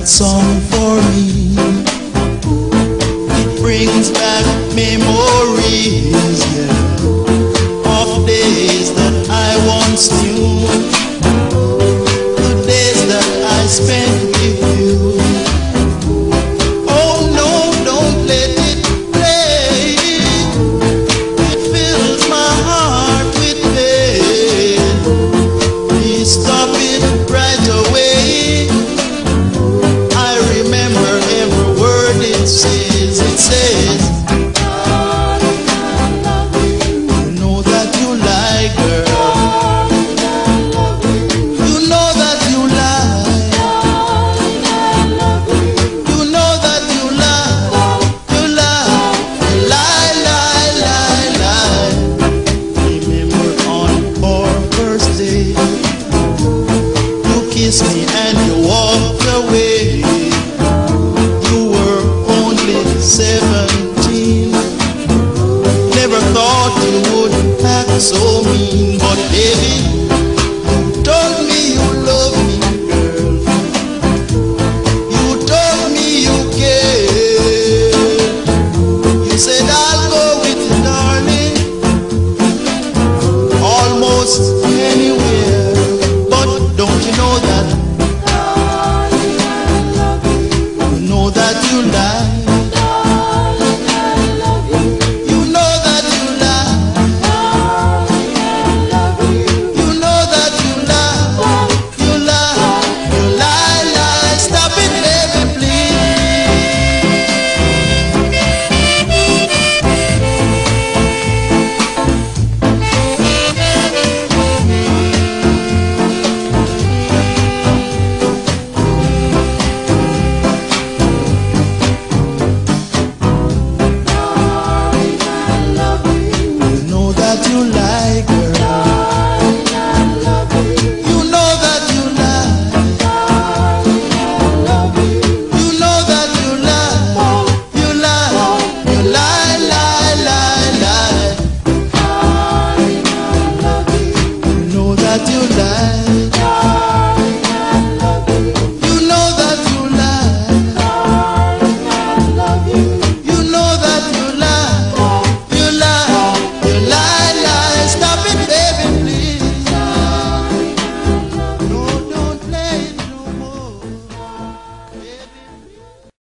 song for me. It brings back memories, yeah, of days that I once knew, the days that I spent with you. Oh no, don't let it play. It fills my heart with pain. Please stop it right away. I remember every word it says. It says, darling, I love you. You know that you lie, girl. Darling, I love you. You know that you lie. Darling, I love you. You know that you lie. You lie. You lie, lie, lie, lie. Remember on our first day, you kissed me and you walked away. You were only 17. Never thought you would act so mean, but baby, you told me you love me, girl. You told me you cared. You said I'll go with you, darling, almost anywhere. But don't you know that? Darling, I love you. You know that you lie. Darling, I love you. You know that you lie. Darling, I love you. You know that you lie. You lie. You lie, lie. Stop it, baby, please. Darling, I love you. You know that you lie, girl.